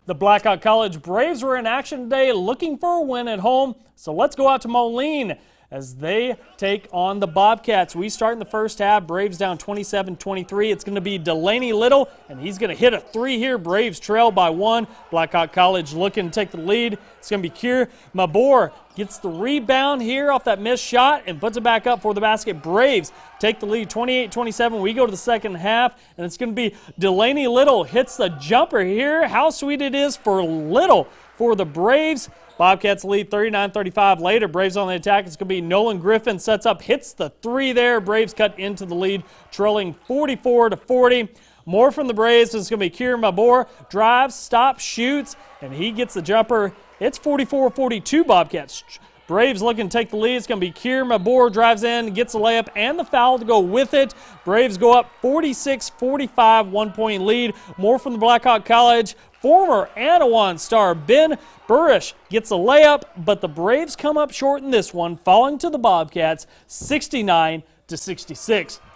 The Blackhawk College Braves were in action today looking for a win at home. So let's go out to Moline as they take on the Bobcats. We start in the first half. Braves down 27-23. It's going to be Delaney Little, and he's going to hit a three here. Braves trail by one. Blackhawk College looking to take the lead. It's going to be Kier Mabor. Gets the rebound here off that missed shot and puts it back up for the basket. Braves take the lead 28-27. We go to the second half, and it's going to be Delaney Little hits the jumper here. How sweet it is for Little for the Braves. Bobcats lead 39-35 later. Braves on the attack. It's going to be Nolan Griffin sets up, hits the three there. Braves cut into the lead, trailing 44-40. More from the Braves. It's going to be Kier Mabor. Drives, stops, shoots, and he gets the jumper. It's 44-42 Bobcats. Braves looking to take the lead. It's going to be Kier Mabor drives in, gets a layup and the foul to go with it. Braves go up 46-45, 1 point lead. More from the Blackhawk College. Former Anawan star Ben Burrish gets a layup, but the Braves come up short in this one, falling to the Bobcats 69-66.